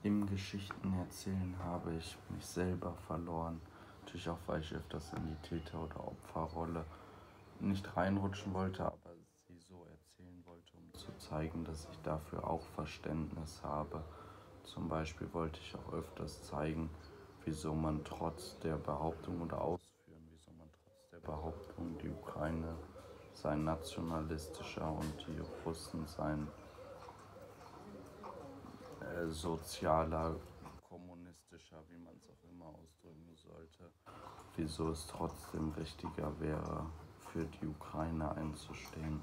Im Geschichtenerzählen habe ich mich selber verloren. Natürlich auch, weil ich öfters in die Täter- oder Opferrolle nicht reinrutschen wollte, aber sie so erzählen wollte, um zu zeigen, dass ich dafür auch Verständnis habe. Zum Beispiel wollte ich auch öfters zeigen, wieso man trotz der Behauptung oder ausführen, wieso man trotz der Behauptung, die Ukraine sei nationalistischer und die Russen seien sozialer, kommunistischer, wie man es auch immer ausdrücken sollte, wieso es trotzdem richtiger wäre, für die Ukraine einzustehen.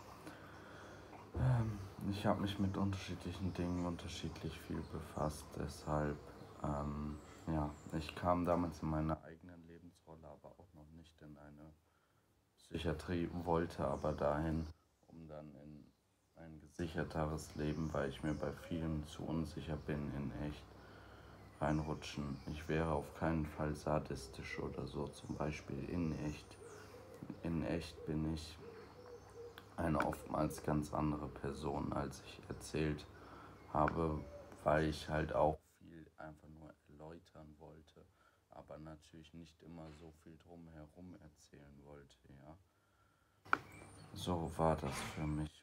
Ich habe mich mit unterschiedlichen Dingen unterschiedlich viel befasst, deshalb, ja, ich kam damals in meiner eigenen Lebensrolle aber auch noch nicht in eine Psychiatrie, wollte aber dahin, um dann in ein gesicherteres Leben, weil ich mir bei vielen zu unsicher bin, in echt reinrutschen. Ich wäre auf keinen Fall sadistisch oder so, zum Beispiel in echt. In echt bin ich eine oftmals ganz andere Person, als ich erzählt habe, weil ich halt auch viel einfach nur erläutern wollte, aber natürlich nicht immer so viel drumherum erzählen wollte, ja. So war das für mich.